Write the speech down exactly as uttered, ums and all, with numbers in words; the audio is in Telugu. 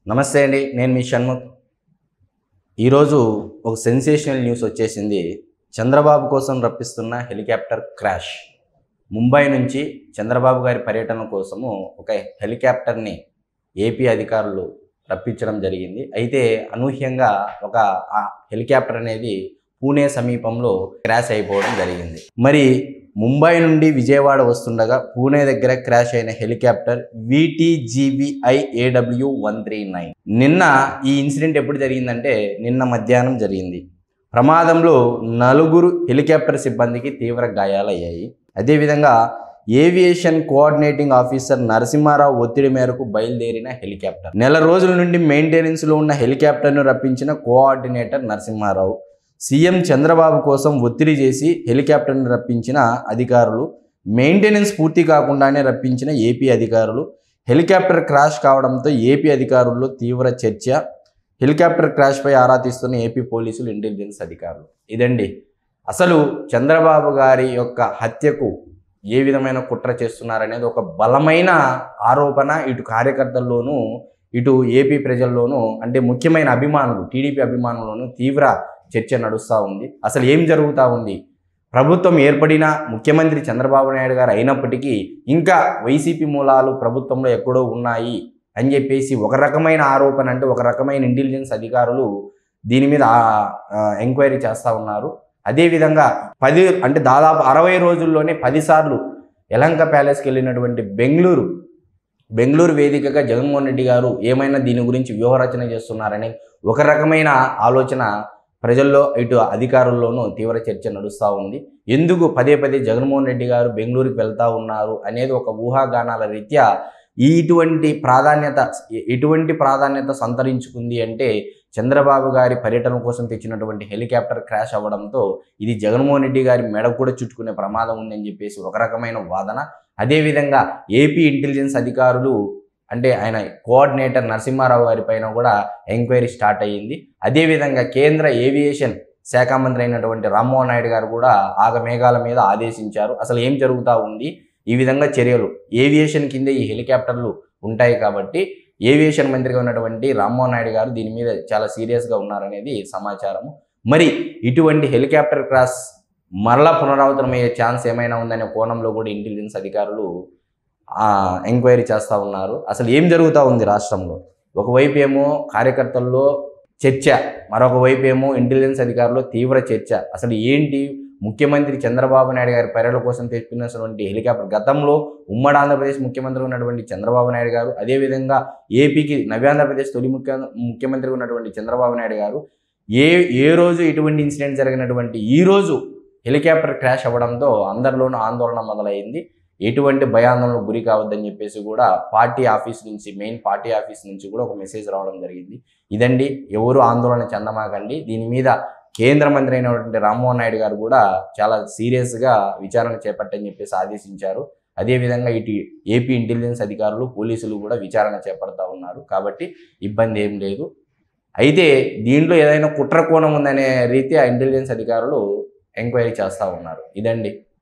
నమస్తే అండి, నేను మీ షణ్ముఖ్. ఈరోజు ఒక సెన్సేషనల్ న్యూస్ వచ్చేసింది. చంద్రబాబు కోసం రప్పిస్తున్న హెలికాప్టర్ క్రాష్. ముంబై నుంచి చంద్రబాబు గారి పర్యటన కోసము ఒక హెలికాప్టర్ని ఏపీ అధికారులు రప్పించడం జరిగింది. అయితే అనూహ్యంగా ఒక ఆ హెలికాప్టర్ అనేది పూణే సమీపంలో క్రాష్ అయిపోవడం జరిగింది. మరి ముంబై నుండి విజయవాడ వస్తుండగా పూణే దగ్గర క్రాష్ అయిన helicopter VTGVI AW one three nine. నిన్న ఈ ఇన్సిడెంట్ ఎప్పుడు జరిగిందంటే నిన్న మధ్యాహ్నం జరిగింది. ప్రమాదంలో నలుగురు హెలికాప్టర్ సిబ్బందికి తీవ్ర గాయాలయ్యాయి. అదేవిధంగా ఏవియేషన్ కోఆర్డినేటింగ్ ఆఫీసర్ నరసింహారావు ఒత్తిడి మేరకు బయలుదేరిన హెలికాప్టర్. నెల రోజుల నుండి మెయింటెనెన్స్లో ఉన్న హెలికాప్టర్ను రప్పించిన కోఆర్డినేటర్ నరసింహారావు సీఎం చంద్రబాబు కోసం ఒత్తిడి చేసి హెలికాప్టర్ను రప్పించిన అధికారులు, మెయింటెనెన్స్ పూర్తి కాకుండానే రప్పించిన ఏపీ అధికారులు, హెలికాప్టర్ క్రాష్ కావడంతో ఏపీ అధికారుల్లో తీవ్ర చర్చ. హెలికాప్టర్ క్రాష్పై ఆరా తీస్తున్న ఏపీ పోలీసులు, ఇంటెలిజెన్స్ అధికారులు. ఇదండి అసలు చంద్రబాబు గారి యొక్క హత్యకు ఏ విధమైన కుట్ర చేస్తున్నారనేది ఒక బలమైన ఆరోపణ ఇటు కార్యకర్తల్లోనూ ఇటు ఏపీ ప్రజల్లోనూ, అంటే ముఖ్యమైన అభిమానులు, టీడీపీ అభిమానుల్లోనూ తీవ్ర చర్చ నడుస్తూ ఉంది. అసలు ఏం జరుగుతూ ఉంది? ప్రభుత్వం ఏర్పడిన ముఖ్యమంత్రి చంద్రబాబు నాయుడు గారు అయినప్పటికీ ఇంకా వైసీపీ మూలాలు ప్రభుత్వంలో ఎక్కడో ఉన్నాయి అని చెప్పేసి ఒక రకమైన ఆరోపణ, అంటే ఒక రకమైన ఇంటెలిజెన్స్ అధికారులు దీని మీద ఎంక్వైరీ చేస్తూ ఉన్నారు. అదేవిధంగా పది అంటే దాదాపు అరవై రోజుల్లోనే పదిసార్లు యలంక ప్యాలెస్కి వెళ్ళినటువంటి బెంగళూరు బెంగళూరు వేదికగా జగన్మోహన్ రెడ్డి గారు ఏమైనా దీని గురించి వ్యూహరచన చేస్తున్నారనే ఒక రకమైన ఆలోచన ప్రజల్లో ఇటు అధికారుల్లోనూ తీవ్ర చర్చ నడుస్తూ ఉంది. ఎందుకు పదే పదే జగన్మోహన్ రెడ్డి గారు బెంగళూరుకి వెళ్తూ ఉన్నారు అనేది ఒక ఊహాగానాల రీత్యా ఇటువంటి ప్రాధాన్యత ఎటువంటి ప్రాధాన్యత సంతరించుకుంది అంటే చంద్రబాబు గారి పర్యటన కోసం తెచ్చినటువంటి హెలికాప్టర్ క్రాష్ అవ్వడంతో ఇది జగన్మోహన్ రెడ్డి గారి మెడ కూడా చుట్టుకునే ప్రమాదం ఉందని చెప్పేసి ఒక రకమైన వాదన. అదేవిధంగా ఏపీ ఇంటెలిజెన్స్ అధికారులు, అంటే ఆయన కోఆర్డినేటర్ నరసింహారావు గారి పైన కూడా ఎంక్వైరీ స్టార్ట్ అయ్యింది. అదేవిధంగా కేంద్ర ఏవియేషన్ శాఖ మంత్రి అయినటువంటి రామ్మోహన్ నాయుడు గారు కూడా ఆగమేఘాల మీద ఆదేశించారు. అసలు ఏం జరుగుతూ ఉంది, ఈ విధంగా చర్యలు ఏవియేషన్ కింద ఈ హెలికాప్టర్లు ఉంటాయి కాబట్టి ఏవియేషన్ మంత్రిగా ఉన్నటువంటి రామ్మోహన్ నాయుడు గారు దీని మీద చాలా సీరియస్గా ఉన్నారనేది సమాచారము. మరి ఇటువంటి హెలికాప్టర్ క్రాష్ మరలా పునరావృతమయ్యే ఛాన్స్ ఏమైనా ఉందనే కోణంలో కూడా ఇంటెలిజెన్స్ అధికారులు ఎంక్వైరీ చేస్తూ ఉన్నారు. అసలు ఏం జరుగుతూ ఉంది రాష్ట్రంలో? ఒకవైపు ఏమో కార్యకర్తల్లో చర్చ, మరొక వైపు ఏమో ఇంటెలిజెన్స్ అధికారులు తీవ్ర చర్చ. అసలు ఏంటి, ముఖ్యమంత్రి చంద్రబాబు నాయుడు గారి పర్యటన కోసం తెప్పినటువంటి హెలికాప్టర్, గతంలో ఉమ్మడి ఆంధ్రప్రదేశ్ ముఖ్యమంత్రి ఉన్నటువంటి చంద్రబాబు నాయుడు గారు, అదేవిధంగా ఏపీకి నవ్యాంధ్రప్రదేశ్ తొలి ముఖ్య ముఖ్యమంత్రి ఉన్నటువంటి చంద్రబాబు నాయుడు గారు ఏ ఏ రోజు ఇటువంటి ఇన్సిడెంట్ జరిగినటువంటి ఈ రోజు హెలికాప్టర్ క్రాష్ అవ్వడంతో అందరిలోనూ ఆందోళన మొదలైంది. ఎటువంటి భయాందోళనకు గురి కావద్దని చెప్పేసి కూడా పార్టీ ఆఫీస్ నుంచి, మెయిన్ పార్టీ ఆఫీస్ నుంచి కూడా ఒక మెసేజ్ రావడం జరిగింది. ఇదండి, ఎవరు ఆందోళన చెందమాకండి. దీని మీద కేంద్ర మంత్రి అయినటువంటి రామ్మోహన్ నాయుడు గారు కూడా చాలా సీరియస్గా విచారణ చేపట్టని చెప్పేసి ఆదేశించారు. అదేవిధంగా ఇటు ఏపీ ఇంటెలిజెన్స్ అధికారులు, పోలీసులు కూడా విచారణ చేపడతా ఉన్నారు. కాబట్టి ఇబ్బంది ఏం లేదు. అయితే దీంట్లో ఏదైనా కుట్ర కోణం ఉందనే రీతి ఆ ఇంటెలిజెన్స్ అధికారులు ఎంక్వైరీ చేస్తూ ఉన్నారు. ఇదండి.